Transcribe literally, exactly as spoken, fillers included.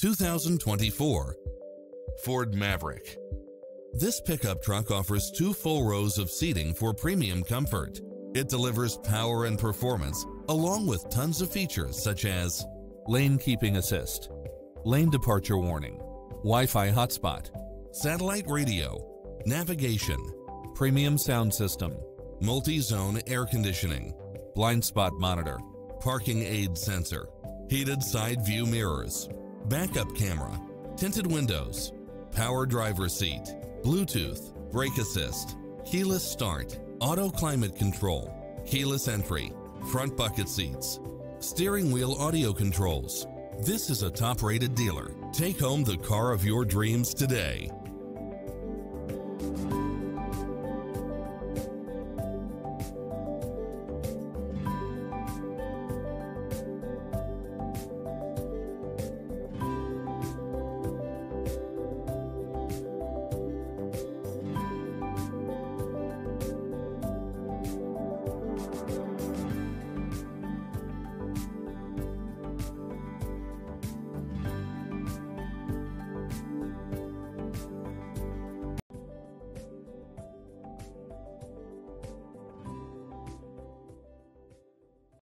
two thousand twenty-four Ford Maverick. This pickup truck offers two full rows of seating for premium comfort. It delivers power and performance along with tons of features such as lane keeping assist, lane departure warning, Wi-Fi hotspot, satellite radio, navigation, premium sound system, multi-zone air conditioning, blind spot monitor, parking aid sensor, heated side view mirrors, backup camera, tinted windows, power driver seat, Bluetooth, brake assist, keyless start, auto climate control, keyless entry, front bucket seats, steering wheel audio controls. This is a top-rated dealer. Take home the car of your dreams today.